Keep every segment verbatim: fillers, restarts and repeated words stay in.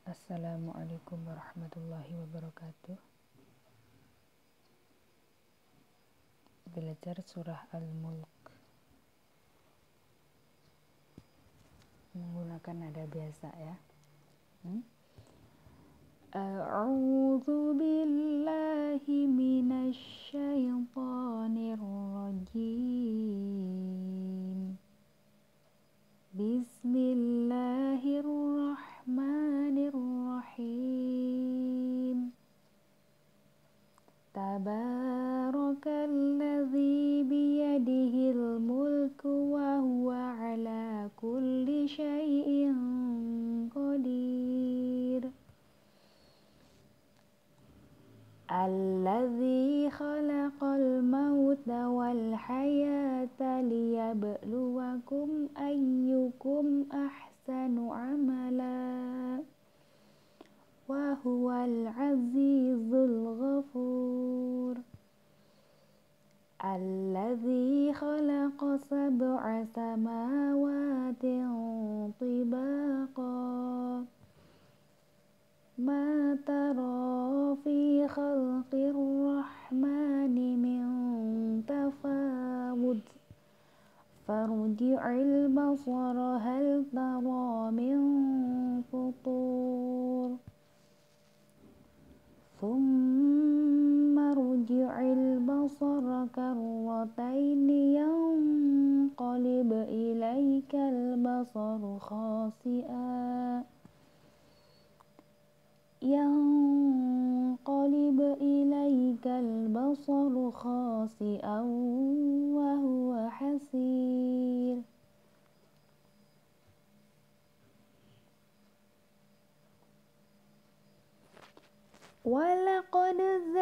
Assalamualaikum warahmatullahi wabarakatuh. Belajar surah Al-Mulk menggunakan nada biasa ya. Hmm? A'udzu billahi minasy syaithanir rajim. Bismillahirrahmanirrahim. Tabarakalladzi biyadihil mulku wa huwa ala kulli syai'in qadir. Alladzi khalaqal mauta wal hayata liyabluwakum ayyukum ahsanu amala wa huwal azizul ghafur. Alladzi khalaqa sab'a samawatin tibaqa ma tara fi khalqir rahmani min tafawud farji'il basara hal tara min futur thumma rji'il basara karrataini yanqalib ilaikal basaru khasi'a yanqalib ilaikal basaru khasi'an wa huwa hasir. Walaqad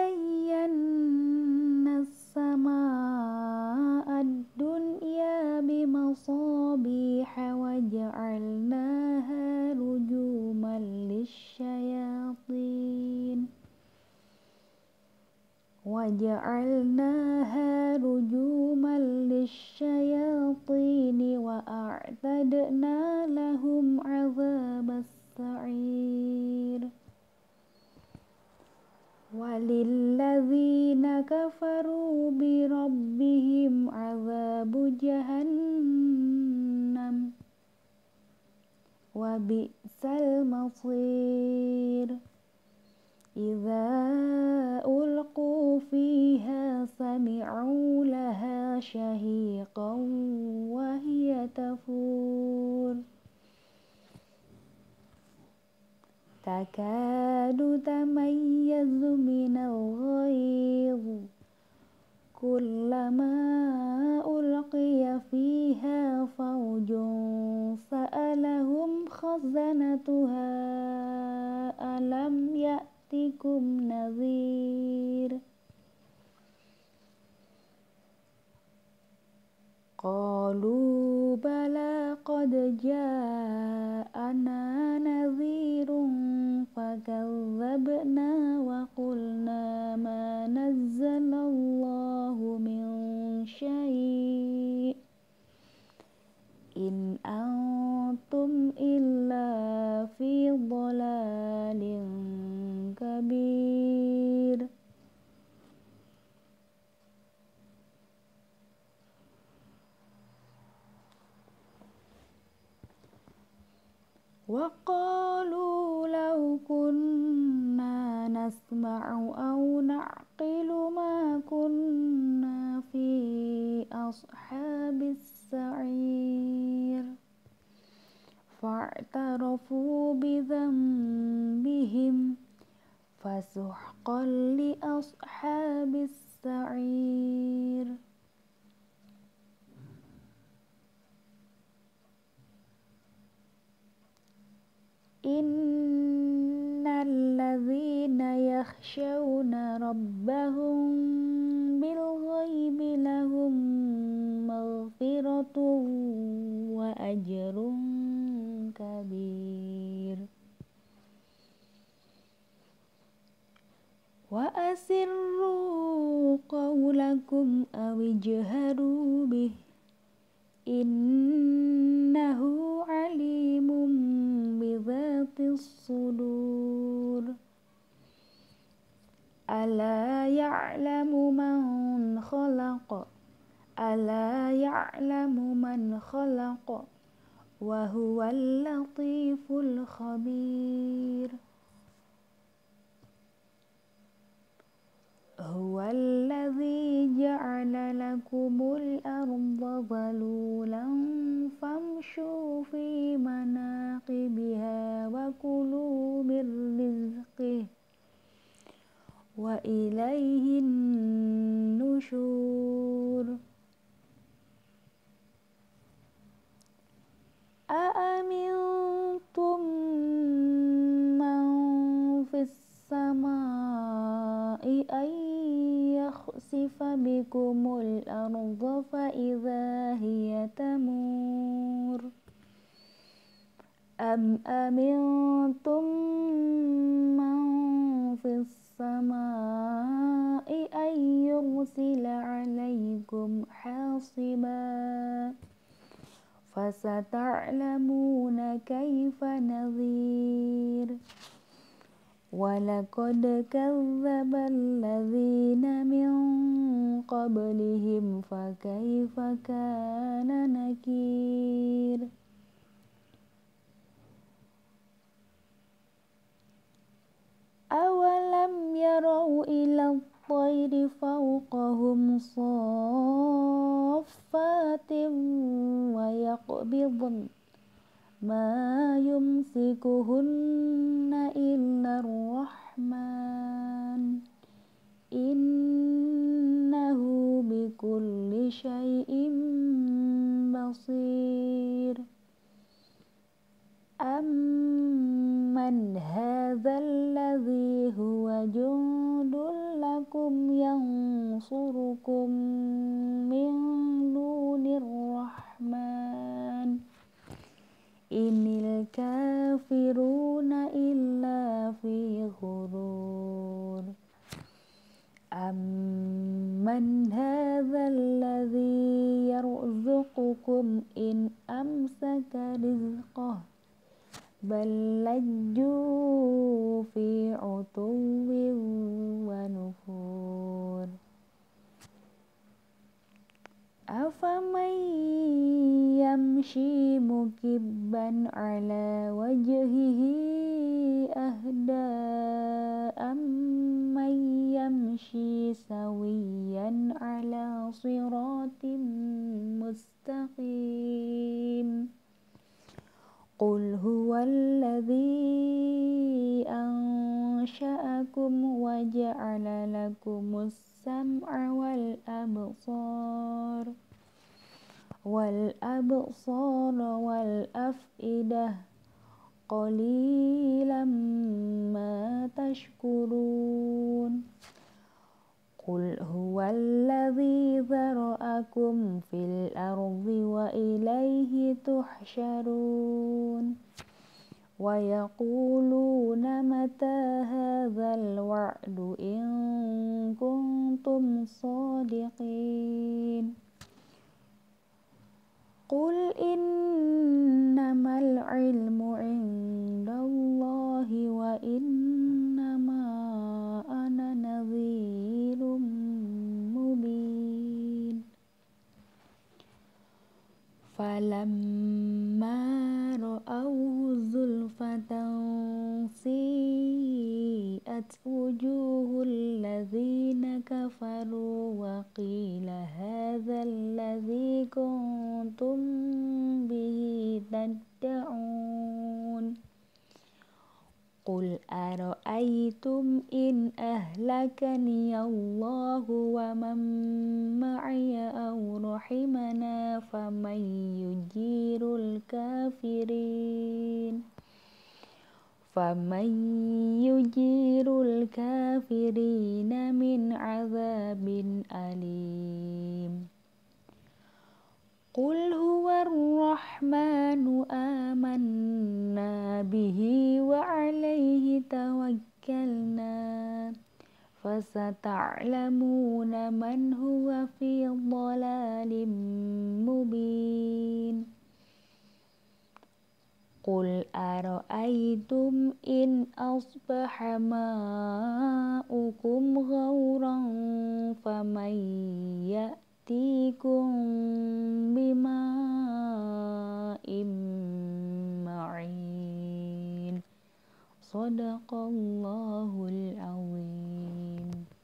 zayyana as-samaa'a ad-dunya bimasabiha wa ja'alnaha rujuman lisyayatin wa ja'alnaha rujuman lisyayatin wa a'tadna lahum 'adzabas sa'ir. Walilladzina kafaru bi rabbihim 'adzabu jahannam wa bi'sal masir. Idza ulqu fiha sami'u laha syahiqan wa hiya tafur. Takadu tamayyazu minal ghayz kullama ulqiya fiha fawjun sa'alahum khazanatuha alam ya'tikum nadhir. Qalu bala qad ja'ana nadhirun fakadzabna wa qulna ma nazzalallahu min syai' in antum illa fi dhalalin kabir. Wa qalu law kunna nasma'u aw na'qilu ma kunna fi ashabis sa'ir fa'tarafu bi dhanbihim fasuhqan li ashabis sa'ir. Innal ladzina yakhshawna rabbahum bil ghaibi lahum maghfiratun wa ajrun kabir. Wa asirru qawlakum aw ijharu bih innahu alimun bi dhatis sudur. ألا يعلم من خلق ألا يعلم من خلق وهو اللطيف الخبير هو الذي جعل لكم الأرض ذلولا فامشوا في مناكبها وكلوا من رزقه وإليه النشور أأمنتم من في السماء أن يخسف بكم الأرض فإذا هي تمور أم أمنتم من في السماء أن يرسل عليكم حاصبا فستعلمون كيف نذير ولقد كذب الذين من قبلهم فكيف كان نكير أولم يروا إلى الطير فوقهم صافات ويقبضن ما يمسكهن إلا الرحمن إنه بكل شيء بصير أمن هذا الذي هو جند لكم ينصركم من دون الرحمن إن الكافرون إلا في غرور أمن هذا الذي يرزقكم إن أمسك رزقه بل لجوا في عتو ونفور أفمن يمشي مكبا على وجهه أهدى أمن يمشي سويا على صراط مستقيم قل هو الذي أنشأكم وجعل لكم السمع والأبصار والأبصار والأفئدة قليلا ما تشكرون قل هو الذي ذرأكم في الأرض وإليه تحشرون ويقولون متى هذا الوعد إن كنتم صادقين قل إنما العلم عند الله وإنما أنا نذير مبين فلما رأوه زلفة سيئت وجوه الذين كفروا وقيل هذا الذي كنتم به تدعون قل أرأيتم إن أهلكني الله ومن معي أو رحمنا فمن يجير الكافرين فمن يجير الكافرين من عذاب أليم قل هو الرحمن آمنا به وعليه توكلنا فستعلمون من هو في ضلال مبين Qul ara'aytum in asbaha ma'ukum ghauran faman ya'tikum bima'im ma'in. Sadaqallahul azim.